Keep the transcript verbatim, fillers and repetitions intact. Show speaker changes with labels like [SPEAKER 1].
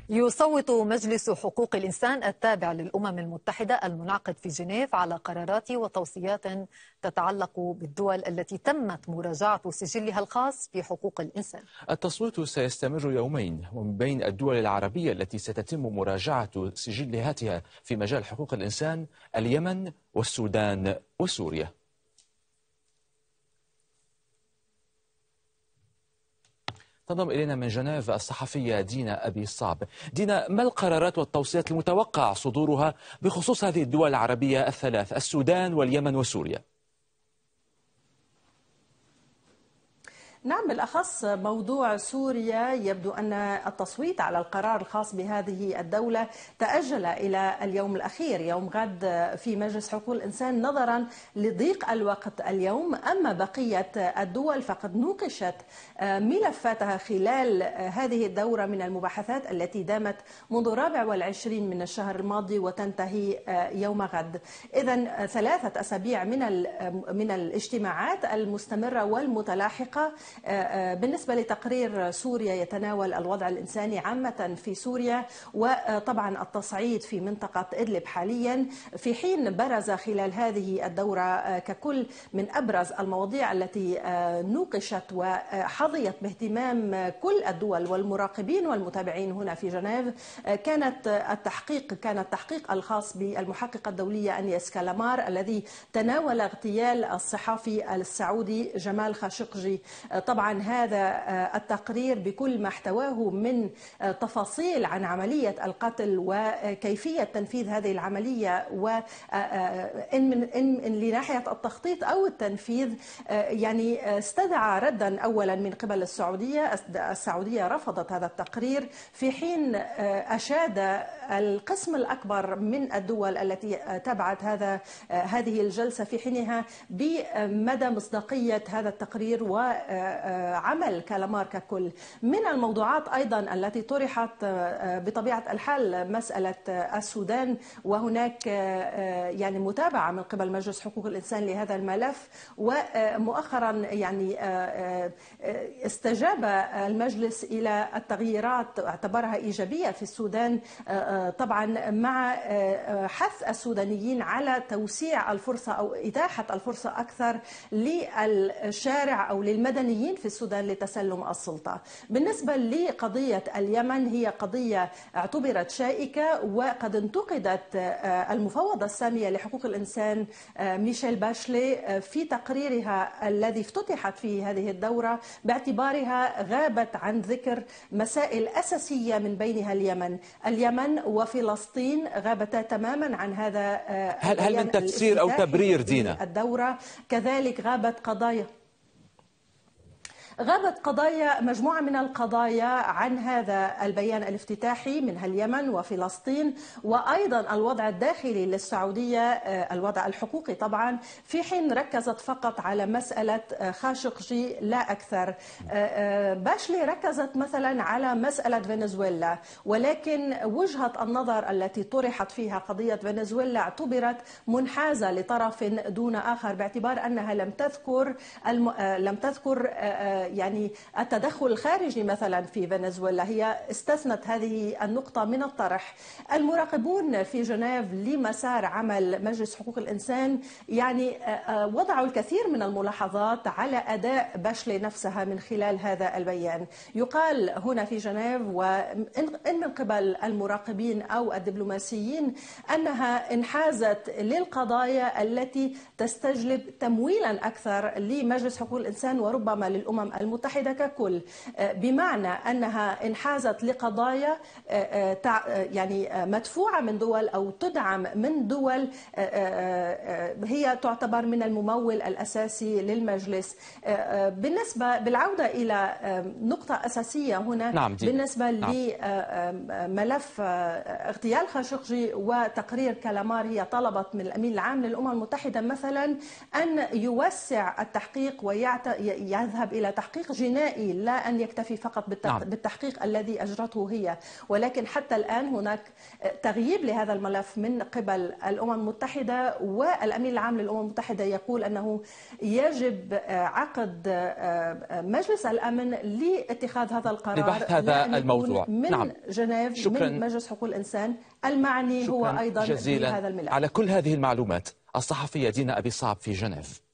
[SPEAKER 1] يصوت مجلس حقوق الإنسان التابع للأمم المتحدة المنعقد في جنيف على قرارات وتوصيات تتعلق بالدول التي تمت مراجعة سجلها الخاص بحقوق الإنسان.
[SPEAKER 2] التصويت سيستمر يومين، ومن بين الدول العربية التي ستتم مراجعة سجلاتها في مجال حقوق الإنسان اليمن والسودان وسوريا. تنضم إلينا من جنيف الصحفية دينا أبي صعب. دينا، ما القرارات والتوصيات المتوقع صدورها بخصوص هذه الدول العربية الثلاث، السودان واليمن وسوريا؟
[SPEAKER 3] نعم، بالأخص موضوع سوريا يبدو أن التصويت على القرار الخاص بهذه الدولة تأجل إلى اليوم الأخير يوم غد في مجلس حقوق الإنسان نظرا لضيق الوقت اليوم. أما بقية الدول فقد نوقشت ملفاتها خلال هذه الدورة من المباحثات التي دامت منذ الرابع والعشرين من الشهر الماضي وتنتهي يوم غد. إذن ثلاثة أسابيع من من الاجتماعات المستمرة والمتلاحقة. بالنسبة لتقرير سوريا يتناول الوضع الإنساني عامة في سوريا وطبعا التصعيد في منطقة إدلب حاليا، في حين برز خلال هذه الدورة ككل من أبرز المواضيع التي نوقشت وحظيت باهتمام كل الدول والمراقبين والمتابعين هنا في جنيف كانت التحقيق كان التحقيق الخاص بالمحققة الدولية أنيس كالامار الذي تناول اغتيال الصحفي السعودي جمال خاشقجي. طبعا هذا التقرير بكل ما احتواه من تفاصيل عن عملية القتل وكيفية تنفيذ هذه العملية، وإن من إن لناحية التخطيط أو التنفيذ يعني استدعى ردا أولا من قبل السعودية. السعودية رفضت هذا التقرير، في حين أشاد القسم الأكبر من الدول التي تبعت هذا هذه الجلسة في حينها بمدى مصداقية هذا التقرير وعمل كالامار ككل. من الموضوعات أيضا التي طرحت بطبيعة الحال مسألة السودان، وهناك يعني متابعة من قبل مجلس حقوق الإنسان لهذا الملف، ومؤخرا يعني استجاب المجلس إلى التغييرات اعتبرها إيجابية في السودان، طبعا مع حث السودانيين على توسيع الفرصة أو إتاحة الفرصة أكثر للشارع أو للمدنيين في السودان لتسلم السلطة. بالنسبة لقضية اليمن هي قضية اعتبرت شائكة، وقد انتقدت المفوضة السامية لحقوق الإنسان ميشيل باشلي في تقريرها الذي افتتحت فيه هذه الدورة باعتبارها غابت عن ذكر مسائل أساسية من بينها اليمن اليمن وفلسطين، غابتا تماما عن هذا.
[SPEAKER 2] هل هل من تفسير أو تبرير دينا
[SPEAKER 3] الدورة كذلك غابت قضايا غابت قضايا مجموعة من القضايا عن هذا البيان الافتتاحي منها اليمن وفلسطين، وأيضا الوضع الداخلي للسعودية الوضع الحقوقي طبعا، في حين ركزت فقط على مسألة خاشقجي لا أكثر. باشلي ركزت مثلا على مسألة فنزويلا، ولكن وجهة النظر التي طرحت فيها قضية فنزويلا اعتبرت منحازة لطرف دون آخر باعتبار أنها لم تذكر الم... لم تذكر يعني التدخل الخارجي مثلا في فنزويلا، هي استثنت هذه النقطة من الطرح. المراقبون في جنيف لمسار عمل مجلس حقوق الإنسان يعني وضعوا الكثير من الملاحظات على أداء باشلي نفسها من خلال هذا البيان. يقال هنا في جنيف وإن من قبل المراقبين أو الدبلوماسيين أنها انحازت للقضايا التي تستجلب تمويلا أكثر لمجلس حقوق الإنسان وربما للأمم المتحدة ككل، بمعنى أنها انحازت لقضايا يعني مدفوعة من دول أو تدعم من دول هي تعتبر من الممول الأساسي للمجلس. بالنسبة بالعودة إلى نقطة أساسية هنا،
[SPEAKER 2] نعم
[SPEAKER 3] بالنسبة نعم. لملف اغتيال خاشقجي وتقرير كالامار، هي طلبت من الأمين العام للأمم المتحدة مثلا أن يوسع التحقيق ويذهب إلى تحقيق تحقيق جنائي، لا أن يكتفي فقط بالتحقيق الذي أجرته هي. ولكن حتى الآن هناك تغييب لهذا الملف من قبل الأمم المتحدة، والأمين العام للأمم المتحدة يقول أنه يجب عقد مجلس الأمن لاتخاذ هذا القرار
[SPEAKER 2] لبحث هذا الموضوع
[SPEAKER 3] من
[SPEAKER 2] نعم.
[SPEAKER 3] جنيف،
[SPEAKER 2] شكرا.
[SPEAKER 3] من مجلس حقوق الإنسان المعني هو أيضا
[SPEAKER 2] جزيلا
[SPEAKER 3] بهذا الملف.
[SPEAKER 2] على كل هذه المعلومات الصحفية دينا أبي صعب في جنيف.